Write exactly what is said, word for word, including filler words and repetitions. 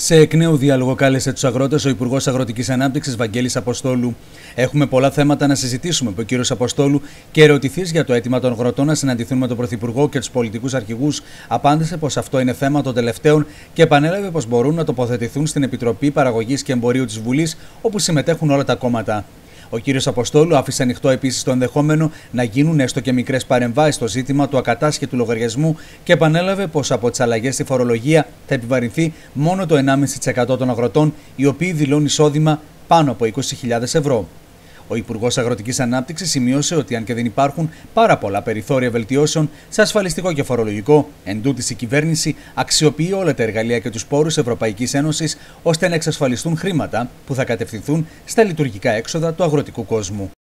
Σε εκ νέου διάλογο κάλεσε τους αγρότες ο Υπουργός Αγροτικής Ανάπτυξης Βαγγέλης Αποστόλου. Έχουμε πολλά θέματα να συζητήσουμε, είπε ο κύριος Αποστόλου, και ερωτηθείς για το αίτημα των αγροτών να συναντηθούν με τον Πρωθυπουργό και τους πολιτικούς αρχηγούς, απάντησε πως αυτό είναι θέμα των τελευταίων και επανέλαβε πως μπορούν να τοποθετηθούν στην Επιτροπή Παραγωγής και Εμπορίου της Βουλής, όπου συμμετέχουν όλα τα κόμματα. Ο κύριος Αποστόλου άφησε ανοιχτό επίσης το ενδεχόμενο να γίνουν έστω και μικρές παρεμβάσεις στο ζήτημα του ακατάσχετου λογαριασμού και επανέλαβε πως από τις αλλαγές στη φορολογία θα επιβαρυνθεί μόνο το ενάμιση τοις εκατό των αγροτών, οι οποίοι δηλώνουν εισόδημα πάνω από είκοσι χιλιάδες ευρώ. Ο Υπουργός Αγροτικής Ανάπτυξης σημείωσε ότι αν και δεν υπάρχουν πάρα πολλά περιθώρια βελτιώσεων σε ασφαλιστικό και φορολογικό, εντούτοις η κυβέρνηση αξιοποιεί όλα τα εργαλεία και τους πόρους Ευρωπαϊκής Ένωσης ώστε να εξασφαλιστούν χρήματα που θα κατευθυνθούν στα λειτουργικά έξοδα του αγροτικού κόσμου.